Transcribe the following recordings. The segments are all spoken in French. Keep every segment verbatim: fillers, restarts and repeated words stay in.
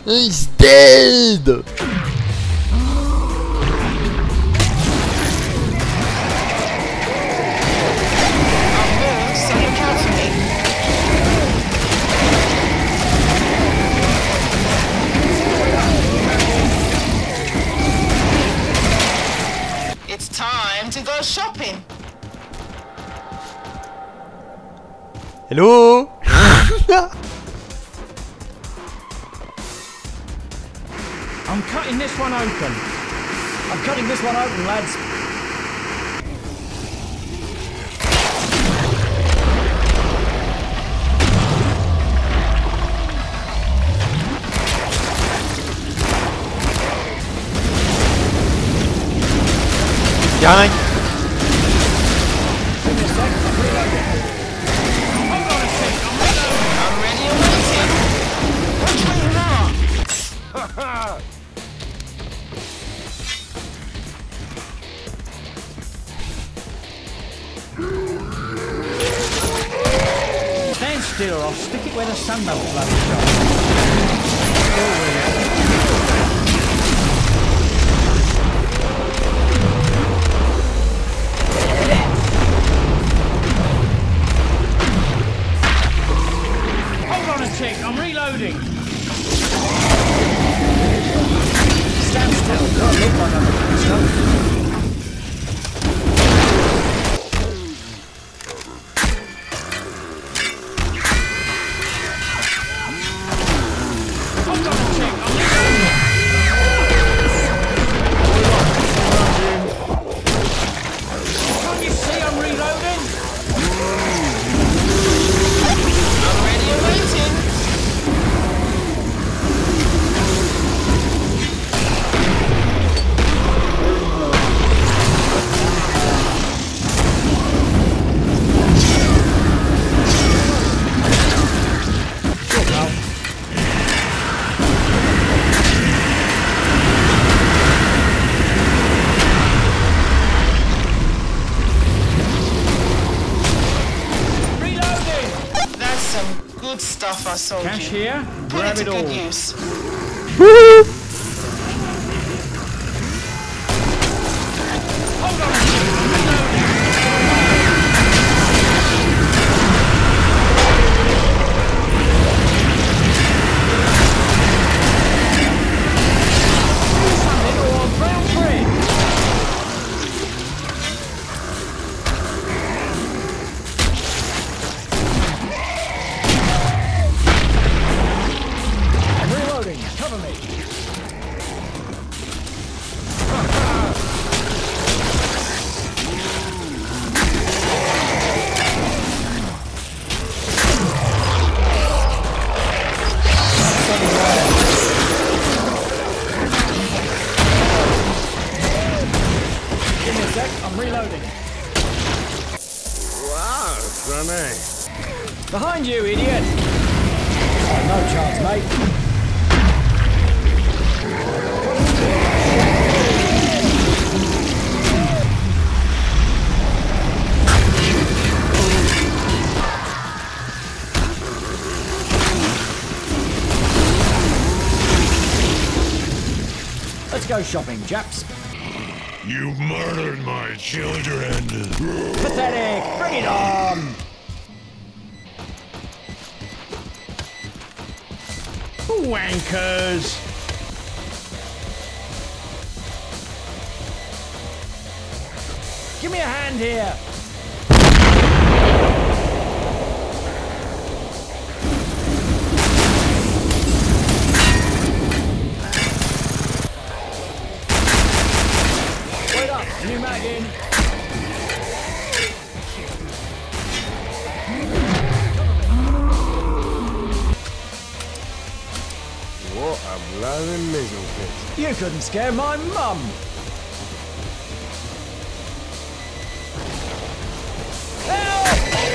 He's dead! It's time to go shopping. Hello? I'm cutting this one open. I'm cutting this one open, lads. Behind. Give me a sec, I'm reloading. Hold on a sec, I'm reloading. I'm ready and waiting. Which way you are? Stand still or I'll stick it where the sun don't bloody shine. Hold on a tick, I'm reloading. Stand still, don't look like I'm doing stuff. Hold on a tick, I'm reloading. Can't you see I'm reloading? I'm ready and waiting. Sure, pal. Reloading! That's some good stuff I sold Cash you. here, Put grab it it to all. good use. Hold on a second, I'm reloading. Do something or I'll drown free. I'm reloading, cover me. Give me a sec, I'm reloading. Wow, funny. Behind you, idiot! Oh, no chance, mate. Let's go shopping, chaps. You murdered my children. Pathetic! Bring it on! Wankers! Give me a hand here! Wait up! New mag in! What a bloody middle pit. You couldn't scare my mum! Help!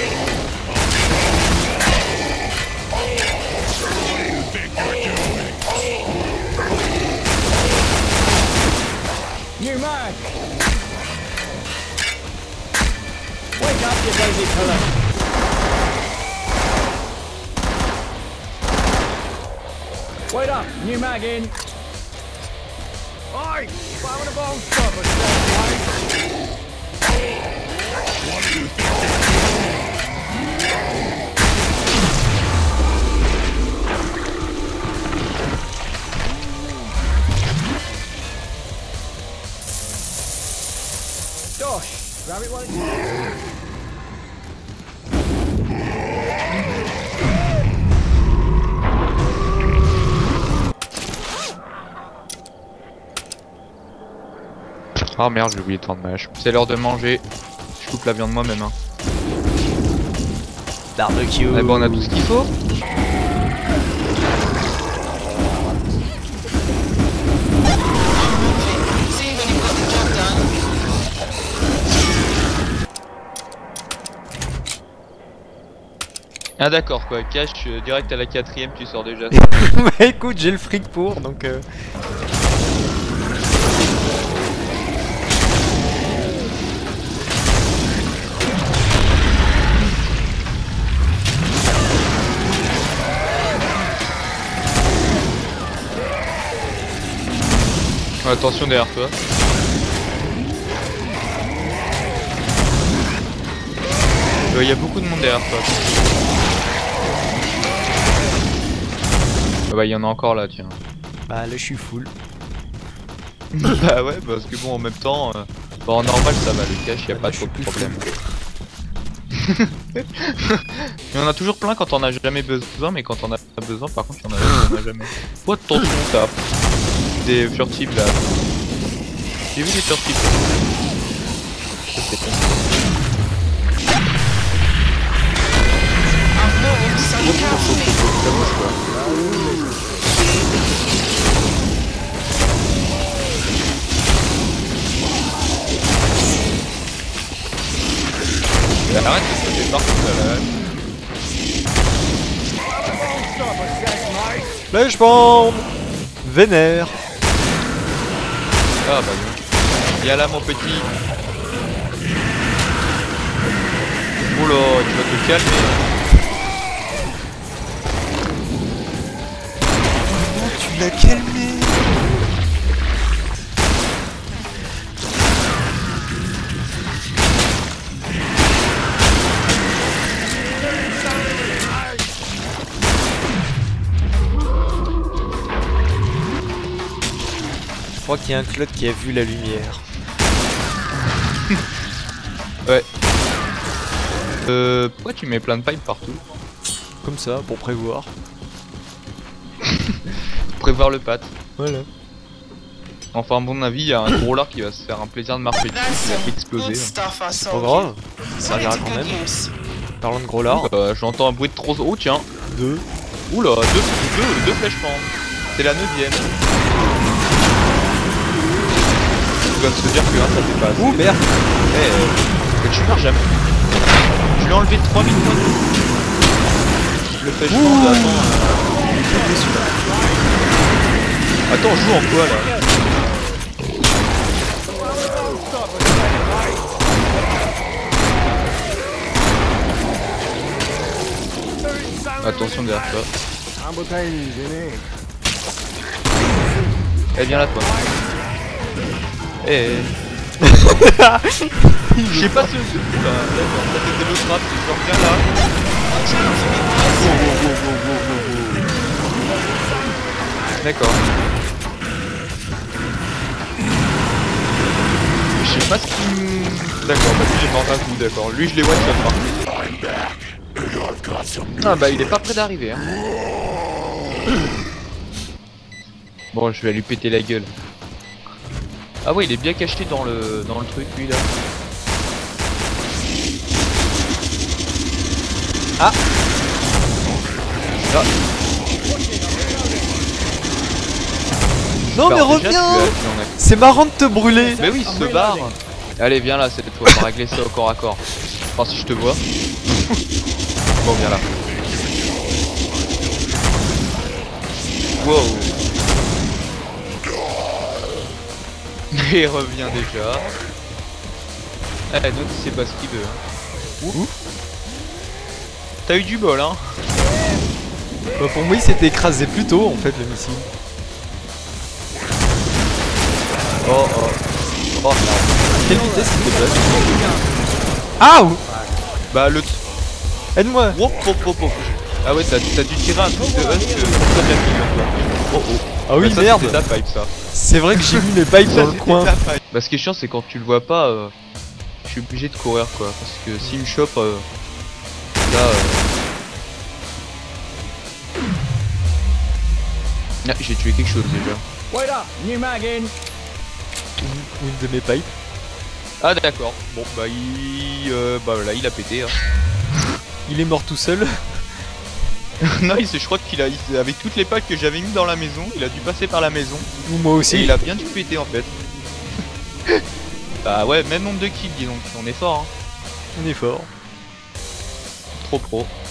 What do you think you're doing? New mag! Wake up, you lazy pillar! Wait up, new mag in. Oi, fire the bomb stopper, Dosh, grab it while it's Ah merde, j'ai oublié de prendre ma hache. C'est l'heure de manger. Je coupe la viande moi-même. Hein. Barbecue. Eh ben on a tout ce qu'il faut. See when you've got the job done. Ah d'accord quoi, cash euh, direct à la quatrième, tu sors déjà. Bah écoute, j'ai le fric pour donc. Euh... Attention derrière toi. Il euh, y a beaucoup de monde derrière toi. Ah bah il y en a encore là tiens. Bah là je suis full. Bah ouais parce que bon en même temps, euh, bah, en normal ça va, le cache y a Ah, pas là, trop je de suis problème. Il y en a toujours plein quand on a jamais besoin, mais quand on a besoin par contre il y en a, on a jamais. Oh attention ça. Des furtives là. J'ai vu des furtives. Ça c'est con. I've moved, so you can't see me. Ça bouge quoi. Mais arrête de sauter partout là là. Flèche bombe. Vénère. Ah bah non. Viens là mon petit. Oula, tu vas te calmer. Comment tu l'as calmé? Je crois qu'il y a un Claude qui a vu la lumière. Ouais. Euh, pourquoi tu mets plein de pipes partout? Comme ça, pour prévoir. Prévoir le pat. Voilà. Enfin à mon avis, il y a un gros lard qui va se faire un plaisir de marcher dessus, That's il a fait some exploser. good stuff I Pas sold you. grave. Ça Put it servira to quand good même. use. Parlant de gros lard. Euh, J'entends un bruit de trop... Oh tiens. Deux. Oula, deux, deux, deux flèches pendes. C'est la neuvième. Tu vas se dire que un ça fait pas assez. Ouh merde. Eh, euh, tu meurs jamais. Je lui ai enlevé trois mille points de vie. Le flèche pend, attends. Euh... Attends, on joue en quoi là? Attention derrière toi. Eh viens là toi. Eh. Je sais pas ce ce coup là. D'accord, ça c'était le trap, tu sors bien là. D'accord. Je sais pas ce qui... D'accord, bah lui j'ai mort d'un coup, d'accord. Lui je les one shot par contre. Ah bah il est pas près d'arriver hein. Bon je vais lui péter la gueule. Ah ouais il est bien caché dans le dans le truc lui là. Ah, ah. Non mais Bah, déjà, reviens. tu as- tu en as- C'est marrant de te brûler. Mais oui, il se barre. Allez, viens là cette fois, on va régler ça au corps à corps. Enfin, si je te vois. Bon, viens là. Wow. Il revient déjà. Eh, l'autre il sait pas ce qu'il veut. Hein. Ouh. T'as eu du bol, hein. Bah pour moi il s'était écrasé plus tôt en fait le missile. Oh oh. Oh merde. À quelle vitesse il déplace? Ah ou- Bah le... Aide-moi. Wop, wop, wop, wop. Ah ouais, t'as t'as dû tirer un truc de Husk euh, comme la figure toi. Oh oh. Ah oui Bah, ça, merde. c'était ta pipe ça. C'est vrai que j'ai vu mes pipes Ça, dans le c'était coin. ta pipe. Bah ce qui est chiant c'est quand tu le vois pas, euh, je suis obligé de courir quoi. Parce que s'il me chope, euh, là... Euh... Ah, j'ai tué quelque chose déjà. Wait up, new mag in. Ou une de mes pipes. Ah d'accord, bon bah il... Euh, bah là il a pété hein. Il est mort tout seul. Non il se, je crois qu'il a, il s'est- avec toutes les packs que j'avais mis dans la maison, il a dû passer par la maison. Ou moi Et aussi. il a bien dû péter en fait. Bah ouais, même nombre de kills dis donc, on est fort hein. On est fort. Trop pro.